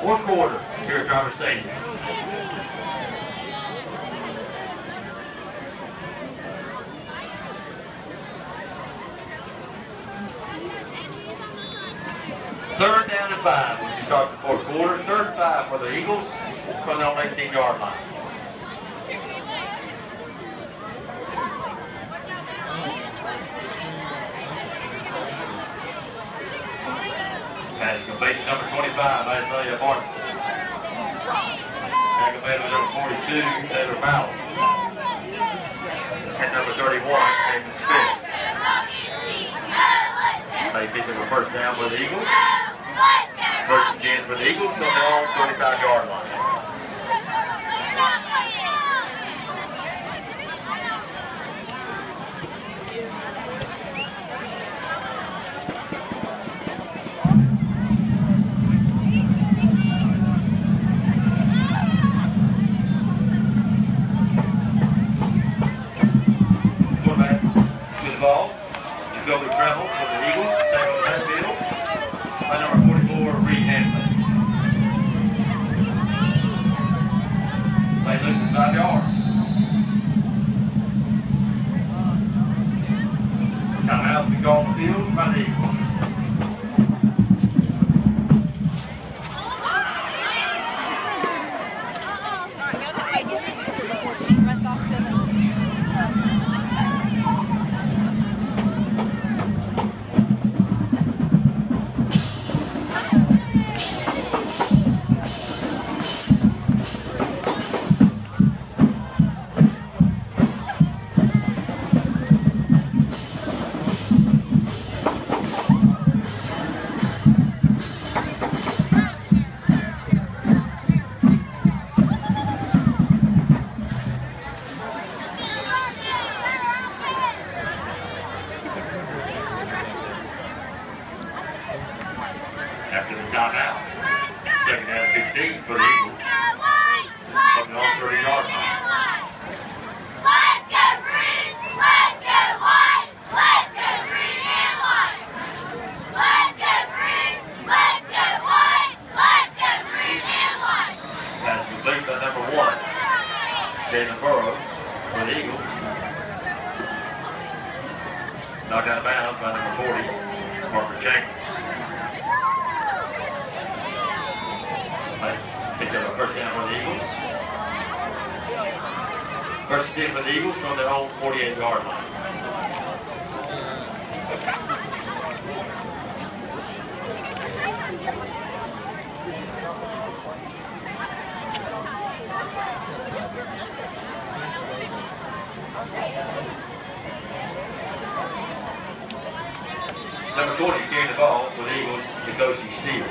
Fourth quarter here at Driver Stadium. Third down and 5 when you start the fourth quarter. Third and 5 for the Eagles from the 18-yard line. Pass completion number 25, Isaiah Martin. Aggravated with number 42, Taylor Powell. And number 31, Nathan Smith. They pick up a first down for the Eagles. First and 10 for the Eagles on their own 35-yard line. Ball. Jacoby Travel for the Eagles. Tackle the backfield by number 44, Reed Hanley. Play loose is 5 yards. Timeout to go on the field by the Eagles. After the timeout, second down and 15 for the Eagles. From the own 30-yard line. Let's go green! Let's go white! Let's go green and white! Let's go green! Let's go white! Let's go green and white! Pass complete by number 1, Jaden Burrow for the Eagles. Knocked out of bounds by number 40, Parker Jenkins. Picked up a first down for the Eagles. First and 10 for the Eagles from their own 48-yard line. Number 20 carrying the ball for the Eagles, Jacoby Steele.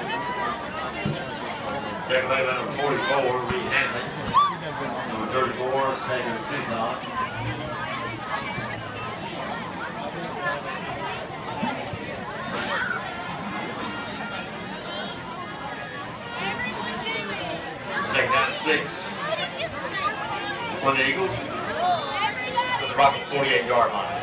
Second by number 44, Reed Hanley. Number 34, Sagan Tucson. Second down and 6 for the Eagles. For the Rockets 48-yard line.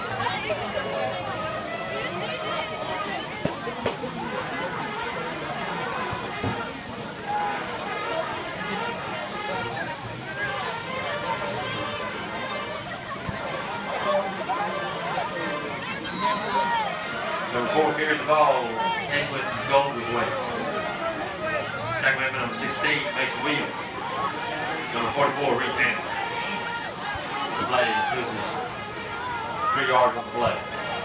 Number 4 carries the ball, England Goldway. Tackle number 16, Mason Williams. Number 44, Reed Hanley. The play loses 3 yards on the play.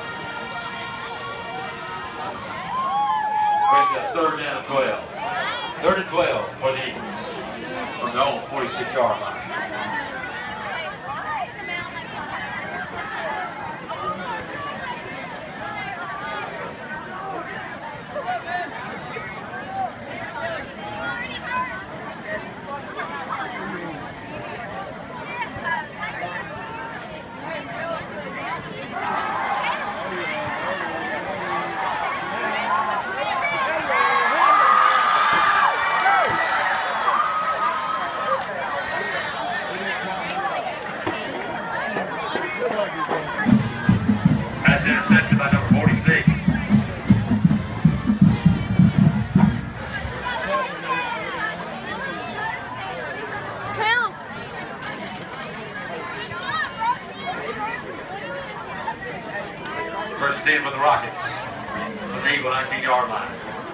Brings up third down and 12. Third and 12 for the Eagles from their own 46-yard line. the Rockets. The Eagle 19-yard line.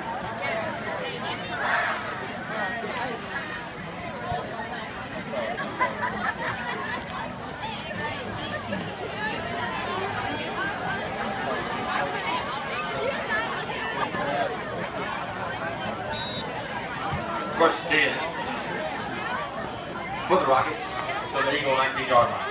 First and 10 for the Rockets, for the Eagle 19-yard line.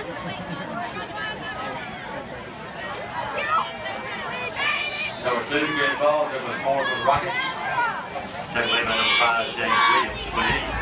Number 2, get ball, Douglas Moore for the Rockets. Second man, number 5, James Williams for the Eagles.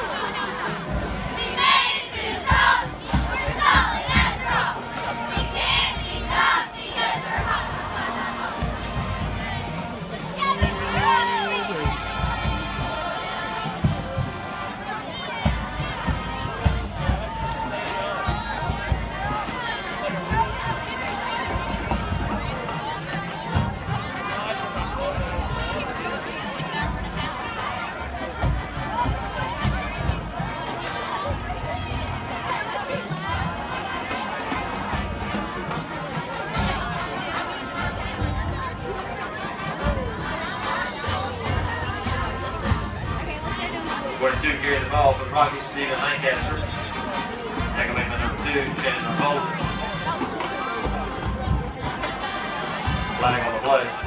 Carry the ball for the Rockets, Stephen Lancaster. Second man, number 2, Chandler Bolden. Flag on the play.